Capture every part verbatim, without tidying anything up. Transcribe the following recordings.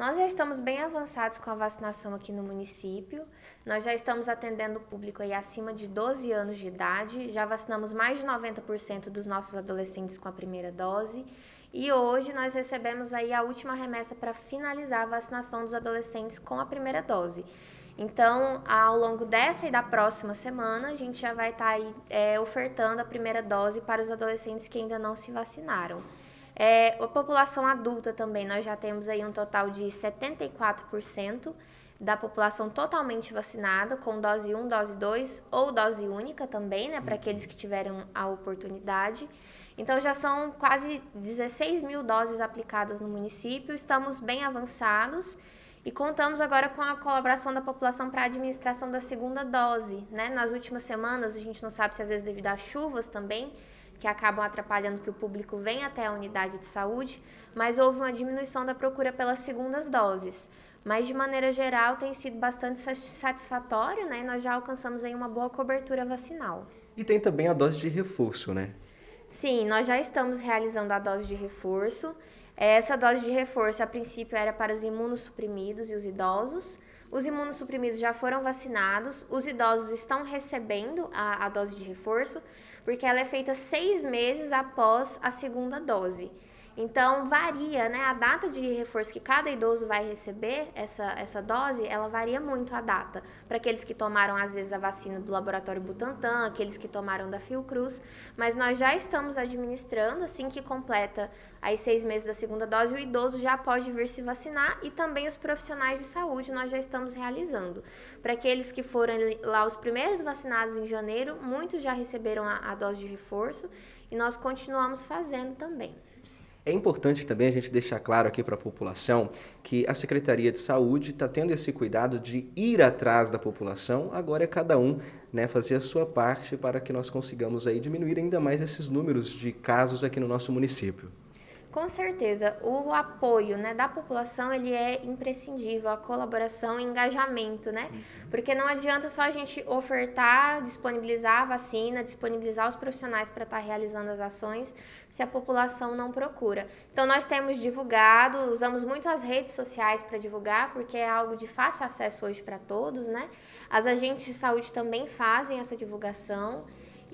Nós já estamos bem avançados com a vacinação aqui no município. Nós já estamos atendendo o público aí acima de doze anos de idade. Já vacinamos mais de noventa por cento dos nossos adolescentes com a primeira dose. E hoje nós recebemos aí a última remessa para finalizar a vacinação dos adolescentes com a primeira dose. Então, ao longo dessa e da próxima semana, a gente já vai estar aí é, ofertando a primeira dose para os adolescentes que ainda não se vacinaram. É, a população adulta também, nós já temos aí um total de setenta e quatro por cento da população totalmente vacinada, com dose um, dose dois ou dose única também, né, para aqueles que tiveram a oportunidade. Então, já são quase dezesseis mil doses aplicadas no município, estamos bem avançados e contamos agora com a colaboração da população para a administração da segunda dose, né. Nas últimas semanas, a gente não sabe se às vezes devido às chuvas também, que acabam atrapalhando que o público venha até a unidade de saúde, mas houve uma diminuição da procura pelas segundas doses. Mas, de maneira geral, tem sido bastante satisfatório, né? E nós já alcançamos aí uma boa cobertura vacinal. E tem também a dose de reforço, né? Sim, nós já estamos realizando a dose de reforço. Essa dose de reforço, a princípio, era para os imunossuprimidos e os idosos. Os imunossuprimidos já foram vacinados, os idosos estão recebendo a, a dose de reforço, porque ela é feita seis meses após a segunda dose. Então, varia, né? A data de reforço que cada idoso vai receber, essa, essa dose, ela varia muito a data. Para aqueles que tomaram, às vezes, a vacina do Laboratório Butantan, aqueles que tomaram da Fiocruz, mas nós já estamos administrando, assim que completa aí seis meses da segunda dose, o idoso já pode vir se vacinar e também os profissionais de saúde nós já estamos realizando. Para aqueles que foram lá os primeiros vacinados em janeiro, muitos já receberam a, a dose de reforço e nós continuamos fazendo também. É importante também a gente deixar claro aqui para a população que a Secretaria de Saúde está tendo esse cuidado de ir atrás da população, agora é cada um, né, fazer a sua parte para que nós consigamos aí diminuir ainda mais esses números de casos aqui no nosso município. Com certeza, o apoio, né, da população ele é imprescindível, a colaboração e engajamento, né? Porque não adianta só a gente ofertar, disponibilizar a vacina, disponibilizar os profissionais para estar realizando as ações, se a população não procura. Então, nós temos divulgado, usamos muito as redes sociais para divulgar, porque é algo de fácil acesso hoje para todos, né? As agentes de saúde também fazem essa divulgação.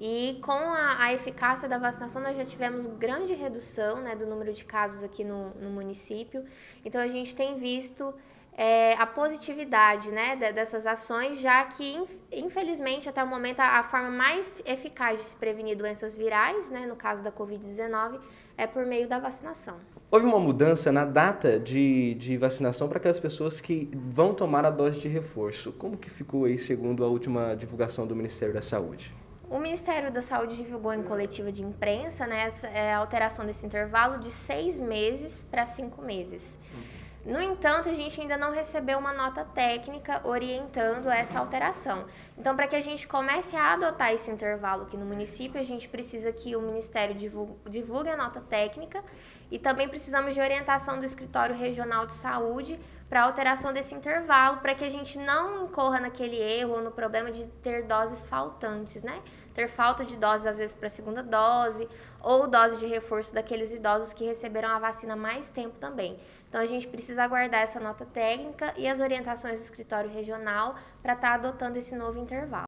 E com a, a eficácia da vacinação, nós já tivemos grande redução, né, do número de casos aqui no, no município. Então, a gente tem visto é, a positividade, né, dessas ações, já que, infelizmente, até o momento, a, a forma mais eficaz de se prevenir doenças virais, né, no caso da covid dezenove, é por meio da vacinação. Houve uma mudança na data de, de vacinação para aquelas pessoas que vão tomar a dose de reforço. Como que ficou aí, segundo a última divulgação do Ministério da Saúde? O Ministério da Saúde divulgou em coletiva de imprensa, né, essa, é, a alteração desse intervalo de seis meses para cinco meses. No entanto, a gente ainda não recebeu uma nota técnica orientando essa alteração. Então, para que a gente comece a adotar esse intervalo aqui no município, a gente precisa que o Ministério divulgue a nota técnica e também precisamos de orientação do Escritório Regional de Saúde para a alteração desse intervalo, para que a gente não incorra naquele erro ou no problema de ter doses faltantes, né? Ter falta de doses, às vezes, para a segunda dose, ou dose de reforço daqueles idosos que receberam a vacina há mais tempo também. Então, a gente precisa aguardar essa nota técnica e as orientações do escritório regional para estar adotando esse novo intervalo.